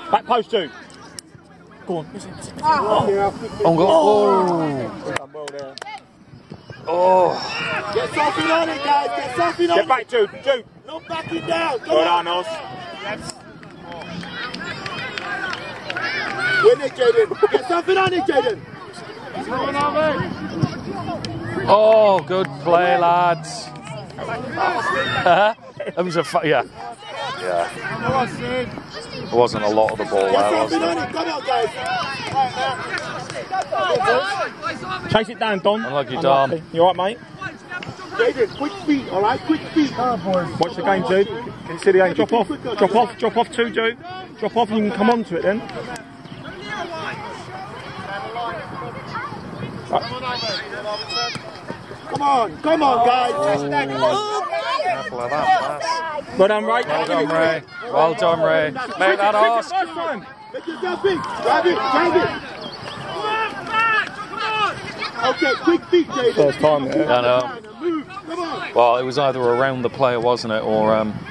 Back post, Jude. Go on. On goal. Well there. Oh. Get something on it, guys. Get something on it. Get back, Jude. Jude. No backing down. Come Well on. done, Oz. Win it, Jaden. Get something on it, Jaden. Oh, good play, lads. It was a yeah. There wasn't a lot of the ball Get there, was something there? on it. Come on, guys. Chase it down, Don. Unlucky, Don. You alright, mate? Jaden, quick feet, all right? Quick feet. Watch the game, Jude. Can you see the game? Drop off. Drop off too, Jude. Drop off and you can come on to it then. Come on, guys. Careful of that pass. Well done, Ray. Well done, Ray. Well done, Ray. Make that ask. First time. Make yourself big. Drive it. Okay, quick feet, Jaden. First time there. I know. Move. Come on. Well, it was either around the player, wasn't it, or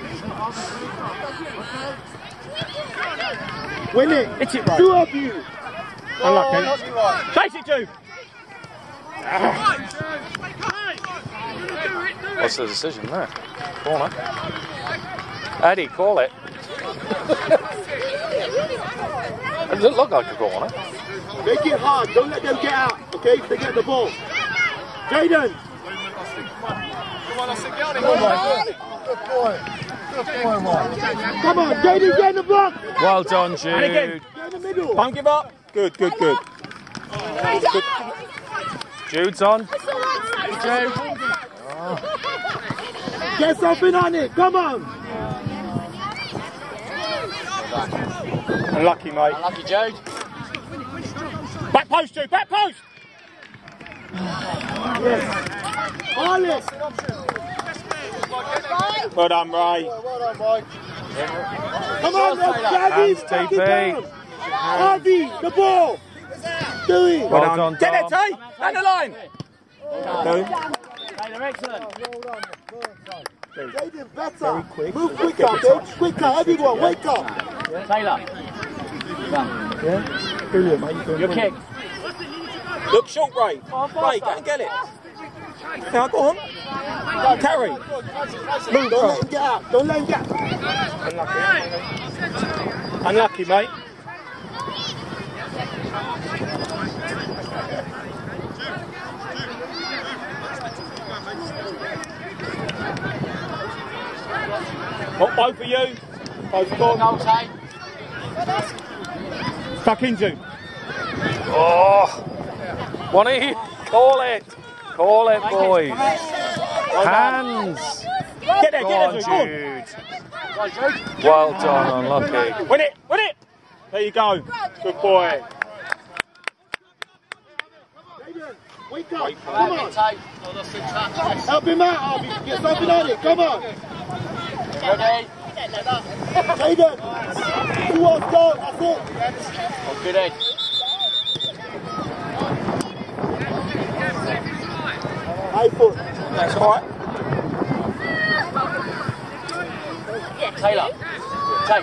Win it. Hit it, Ray. Two of you. Unlucky. Chase it, Jude. what's the decision there? Corner. Eddie, call it. It doesn't look like a corner. Make it hard. Don't let them get out. Okay, they get the ball. Jaden. Come on, Jaden, get in the block. Well done, And Jude. again. Get in the middle. Don't give up. Good. Jude's on. Get something on it. Come on. Unlucky, mate. Unlucky, Jude. Back post, Jude. Back post. Harley. Well done, Ray. Come on, Harvey. Hands, TP. Harvey, the ball. Do it. Well done, Get it, Dom. Tay. Down the line. They're excellent. Jaden, better. Move quicker, Dave. Quicker, everyone, wake up. Taylor. Yeah. Brilliant, mate. Your kick. Look short, Ray. Ray, go and get it. Now, go on. Carry. Move, don't let him get out. Don't let him get out. Unlucky, mate. Not both of you. Both gone. Goal, Tay. Stuck into. Oh. One of you. Call it. Call it, boys. Hands. Get there, Go get on, there, Jude. Jude. Well done, unlucky. Win it, win it. There you go. Good boy. Wake up. Come on. Tay. Help him out, Harvey. Get something on it. Come on. Ready? Jaden. Two off goal. That's it. Oh, good head. High foot. That's all right. Taylor. Tay.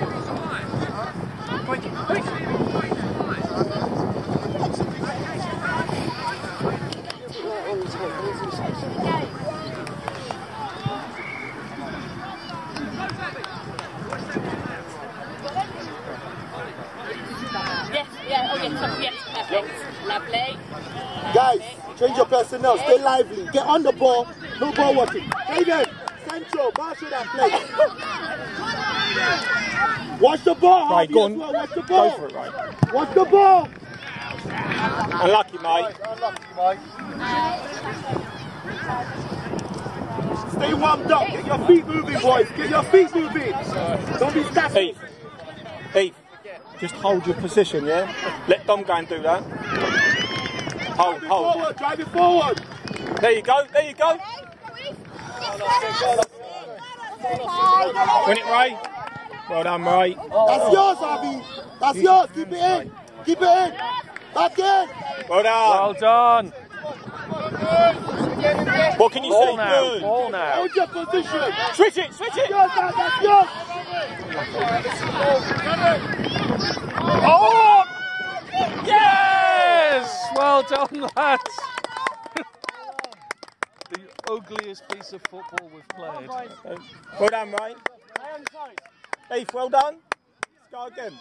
Yes, perfect. Lovely. Guys, change your personnel. Stay lively. Get on the ball. No ball watching. Jaden, central. Marshal that play. Watch the ball. Right, Harvey, go as on. well. Watch the ball. Go for it, right. Watch the ball. Unlucky, mate. Stay warmed up. Get your feet moving, boys. Get your feet moving. Don't be static. Heath, just hold your position, yeah? Let Dom go and do that. Hold. Forward, drive it forward. There you go. Win it, Ray. Well done, Ray. That's yours, Harvey. That's yours. Keep it in. Keep it in. Back in. Well done. Well done. What can you Ball say? now. Good. Ball now. Hold your position. Switch it. That's yours, man. That's yours. Oh! Yes! Well done, lads. The ugliest piece of football we've played. Well done, mate. Beef, well done. Let's go again.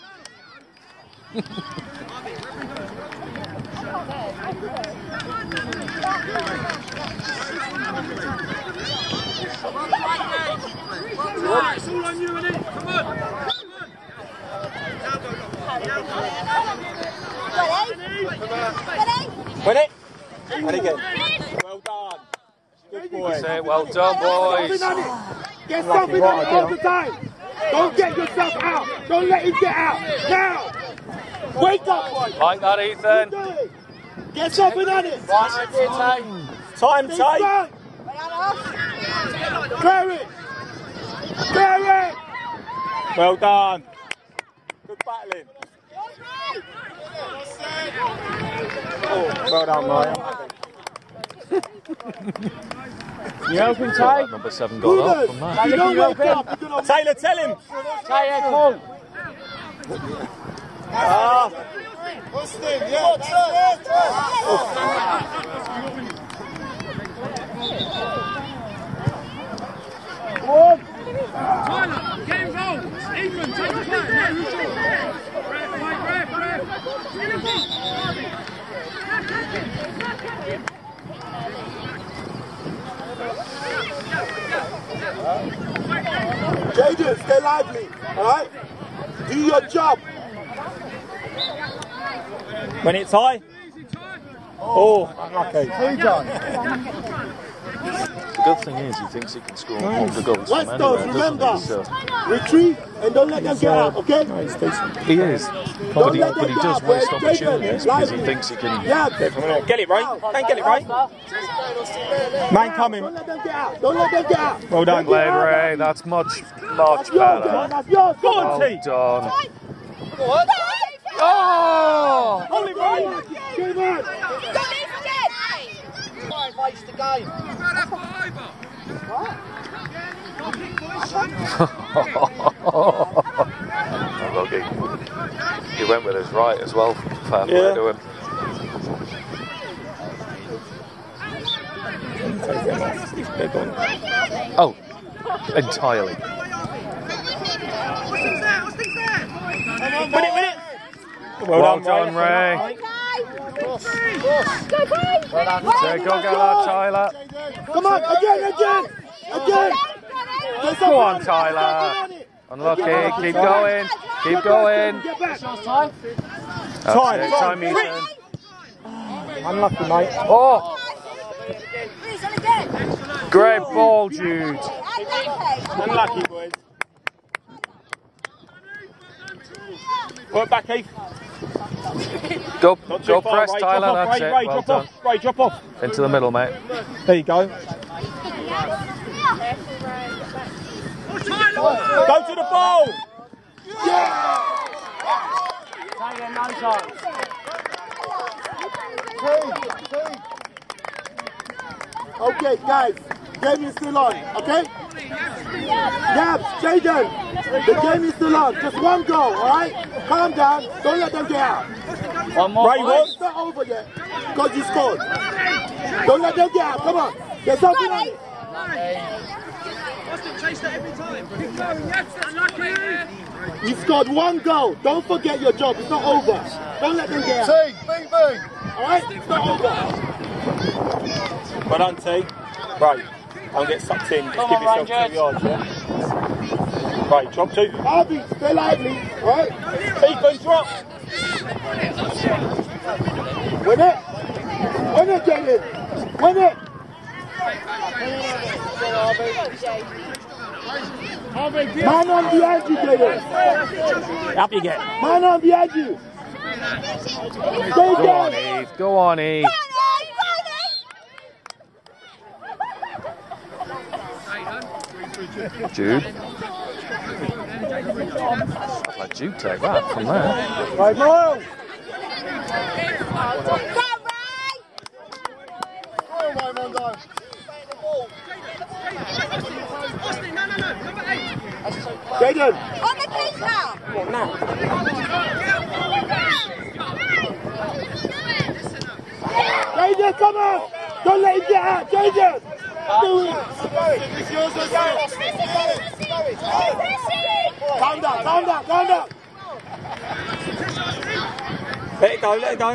It's all on you, innit? Come on! Win it. And again. Well done. Good boy. Say it, well done, boys. Get something on it all the time. Don't get yourself out. Don't let him get out. Now. Wake up, boy. Like that, Ethan. Get something on it. Time, Tay. Clear it. Clear it. Well done. Good battling. Oh, well done, Ryan. You helping, Tay? Number 7 got up from that. You don't wake up. Taylor, tell him. Tay, yeah, come on. Whetstone, yeah, that's it. Tyler, get involved! Ethan, take the play! Yeah, who's short? Ref! Jaden, stay lively, alright? Do your job. When it's high. Oh, unlucky. The good thing is he thinks he can score all the goals from Whetstone, anywhere, remember, doesn't he? retreat and don't let them get out, okay? He is, but he does waste opportunities because he thinks he can. Yeah, Get it right. Don't get it right. Man coming. don't let them get out. Don't let them get out. Well done. Played, Ray. That's much That's yours, Jaden, better. that's yours. Go on, Well T. done. Oh! Hold it right. Give it. Look, he went with his right as well. Fair play to him. Oh, entirely. Win it. Well done, Ray. Go get that, Tyler. Come on, again. Go on, Tyler. Unlucky. Keep going. Keep going. Get back. Time, Ethan. Unlucky, mate. Oh! Great ball, Jude. Unlucky, boys. Work back, Heath. Go Not too far, press, Ray. Tyler. Drop off, That's Ray. it. Ray, Well drop done. off. Ray, drop off. Into the middle, mate. There you go. Go to the ball. Okay, guys, game is still on, okay? Yabs, Jaden, the game is still on. Just one goal, alright? Calm down, don't let them get out. One more. Ray, what? It's not over yet, because you scored. Don't let them get out, come on. Get something on it. Chase that every time. Keep going, yes, unlucky. You scored one goal. Don't forget your job, it's not over. Don't let them get out. Alright? It's not over. Well done, T. Right. Don't get sucked in. Just Come give on, yourself 2 yards, yeah? Right, drop 2. Harvey, stay lively, alright? Ethan, drop. Win it! Win it, Jaden! Win it! Man on behind you, Jaden! Up you get. Man on behind you! Stay Go on, there! Eve. Go on, Eve. Jude. Let Jude take that from there. Right, Mo! Jaden! On the keeper! What now? Jaden, come on! Don't let him get out, Jaden! Do it! Calm down, calm down, calm down! Let it go, let it go.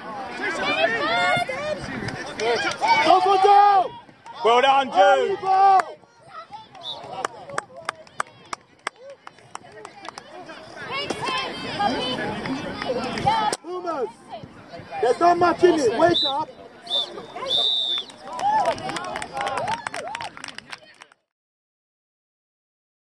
Go for Joe! Well done, Jude. Boomers! There's not much in it, wake up!